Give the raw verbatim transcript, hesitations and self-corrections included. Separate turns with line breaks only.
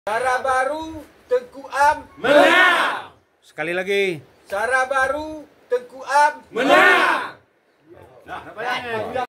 Cara baru Tengku Am
menang.
Sekali lagi.
Cara baru Tengku Am
menang. Nah,